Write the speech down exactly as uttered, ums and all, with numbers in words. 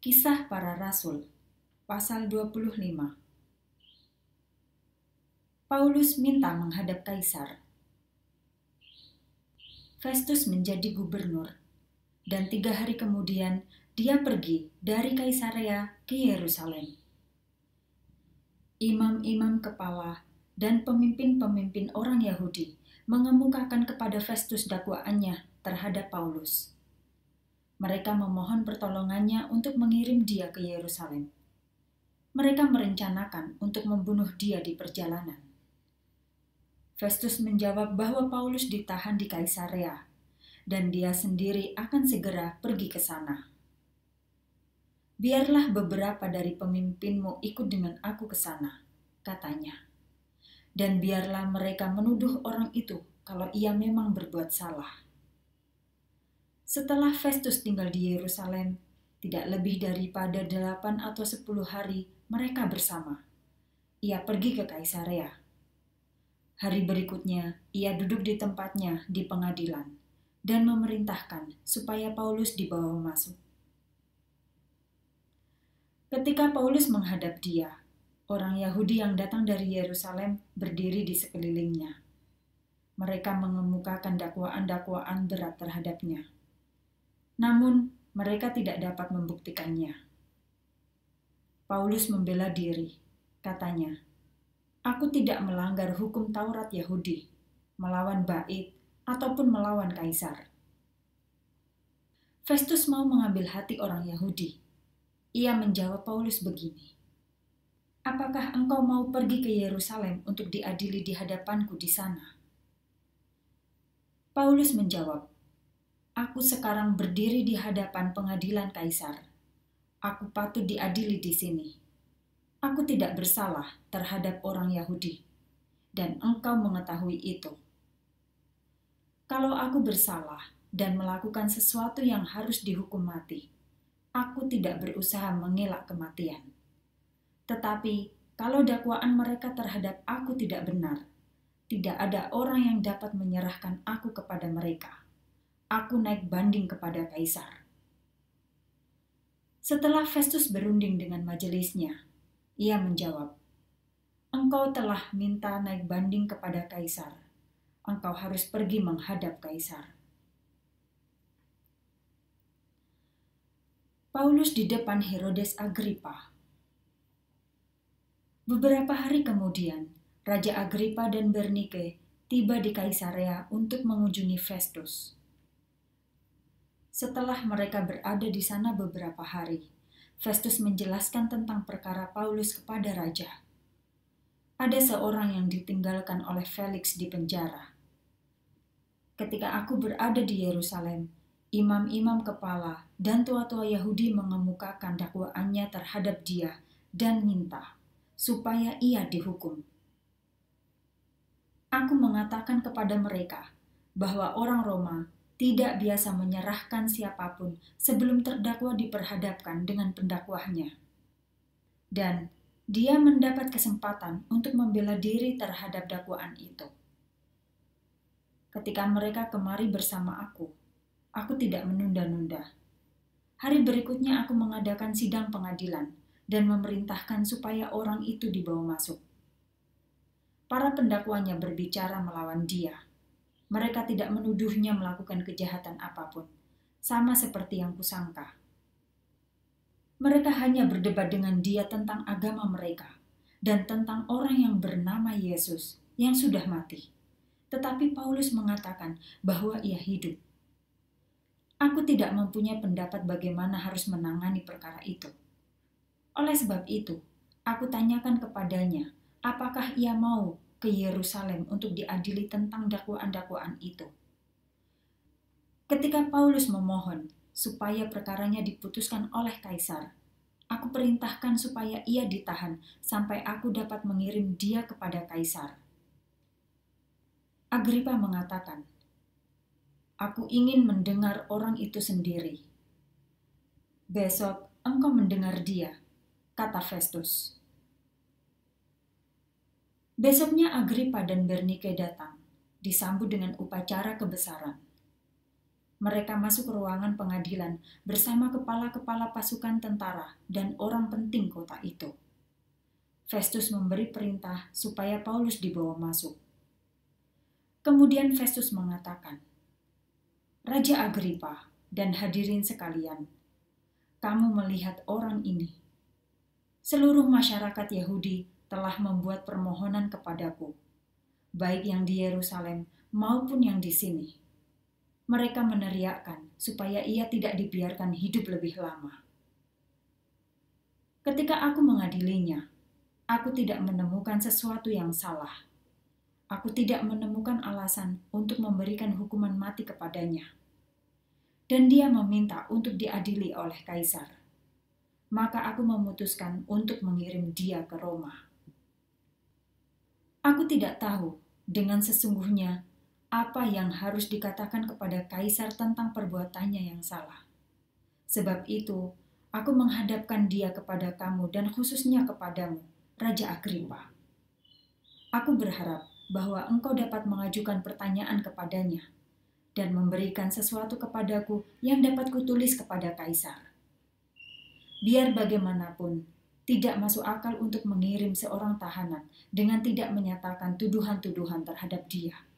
Kisah Para Rasul, pasal dua puluh lima. Paulus minta menghadap Kaisar. Festus menjadi gubernur, dan tiga hari kemudian dia pergi dari Kaisarea ke Yerusalem. Imam-imam kepala dan pemimpin-pemimpin orang Yahudi mengemukakan kepada Festus dakwaannya terhadap Paulus. Mereka memohon pertolongannya untuk mengirim dia ke Yerusalem. Mereka merencanakan untuk membunuh dia di perjalanan. Festus menjawab bahwa Paulus ditahan di Kaisarea, dan dia sendiri akan segera pergi ke sana. Biarlah beberapa dari pemimpinmu ikut dengan aku ke sana, katanya. Dan biarlah mereka menuduh orang itu kalau ia memang berbuat salah. Setelah Festus tinggal di Yerusalem, tidak lebih daripada delapan atau sepuluh hari mereka bersama. Ia pergi ke Kaisarea. Hari berikutnya, ia duduk di tempatnya di pengadilan dan memerintahkan supaya Paulus dibawa masuk. Ketika Paulus menghadap dia, orang Yahudi yang datang dari Yerusalem berdiri di sekelilingnya. Mereka mengemukakan dakwaan-dakwaan berat terhadapnya. Namun, mereka tidak dapat membuktikannya. Paulus membela diri, katanya, "Aku tidak melanggar hukum Taurat Yahudi, melawan bait, ataupun melawan Kaisar." Festus mau mengambil hati orang Yahudi. Ia menjawab Paulus begini, "Apakah engkau mau pergi ke Yerusalem untuk diadili di hadapanku di sana?" Paulus menjawab, "Aku sekarang berdiri di hadapan pengadilan Kaisar. Aku patut diadili di sini. Aku tidak bersalah terhadap orang Yahudi, dan engkau mengetahui itu. Kalau aku bersalah dan melakukan sesuatu yang harus dihukum mati, aku tidak berusaha mengelak kematian. Tetapi kalau dakwaan mereka terhadap aku tidak benar, tidak ada orang yang dapat menyerahkan aku kepada mereka. Aku naik banding kepada Kaisar." Setelah Festus berunding dengan majelisnya, ia menjawab, "Engkau telah minta naik banding kepada Kaisar. Engkau harus pergi menghadap Kaisar." Paulus di depan Herodes Agripa. Beberapa hari kemudian, Raja Agripa dan Bernike tiba di Kaisarea untuk mengunjungi Festus. Setelah mereka berada di sana beberapa hari, Festus menjelaskan tentang perkara Paulus kepada raja. Ada seorang yang ditinggalkan oleh Felix di penjara. Ketika aku berada di Yerusalem, imam-imam kepala dan tua-tua Yahudi mengemukakan dakwaannya terhadap dia dan minta supaya ia dihukum. Aku mengatakan kepada mereka bahwa orang Roma tidak biasa menyerahkan siapapun sebelum terdakwa diperhadapkan dengan pendakwahnya. Dan dia mendapat kesempatan untuk membela diri terhadap dakwaan itu. Ketika mereka kemari bersama aku, aku tidak menunda-nunda. Hari berikutnya aku mengadakan sidang pengadilan dan memerintahkan supaya orang itu dibawa masuk. Para pendakwanya berbicara melawan dia. Mereka tidak menuduhnya melakukan kejahatan apapun, sama seperti yang kusangka. Mereka hanya berdebat dengan dia tentang agama mereka dan tentang orang yang bernama Yesus yang sudah mati. Tetapi Paulus mengatakan bahwa ia hidup. Aku tidak mempunyai pendapat bagaimana harus menangani perkara itu. Oleh sebab itu, aku tanyakan kepadanya, apakah ia mau ke Yerusalem untuk diadili tentang dakwaan-dakwaan itu. Ketika Paulus memohon supaya perkaranya diputuskan oleh Kaisar, aku perintahkan supaya ia ditahan sampai aku dapat mengirim dia kepada Kaisar. Agripa mengatakan, "Aku ingin mendengar orang itu sendiri." "Besok engkau mendengar dia," kata Festus. Besoknya Agripa dan Bernike datang, disambut dengan upacara kebesaran. Mereka masuk ke ruangan pengadilan bersama kepala-kepala pasukan tentara dan orang penting kota itu. Festus memberi perintah supaya Paulus dibawa masuk. Kemudian Festus mengatakan, "Raja Agripa dan hadirin sekalian, kamu melihat orang ini. Seluruh masyarakat Yahudi telah membuat permohonan kepadaku, baik yang di Yerusalem maupun yang di sini. Mereka meneriakkan supaya ia tidak dibiarkan hidup lebih lama. Ketika aku mengadilinya, aku tidak menemukan sesuatu yang salah. Aku tidak menemukan alasan untuk memberikan hukuman mati kepadanya. Dan dia meminta untuk diadili oleh Kaisar. Maka aku memutuskan untuk mengirim dia ke Roma. Aku tidak tahu dengan sesungguhnya apa yang harus dikatakan kepada Kaisar tentang perbuatannya yang salah. Sebab itu, aku menghadapkan dia kepada kamu dan khususnya kepadamu, Raja Agripa. Aku berharap bahwa engkau dapat mengajukan pertanyaan kepadanya dan memberikan sesuatu kepadaku yang dapat kutulis kepada Kaisar. Biar bagaimanapun, tidak masuk akal untuk mengirim seorang tahanan dengan tidak menyatakan tuduhan-tuduhan terhadap dia.